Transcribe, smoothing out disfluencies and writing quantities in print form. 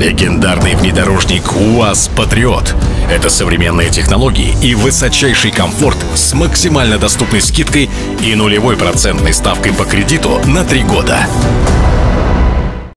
Легендарный внедорожник УАЗ Патриот. Это современные технологии и высочайший комфорт с максимально доступной скидкой и нулевой процентной ставкой по кредиту на 3 года.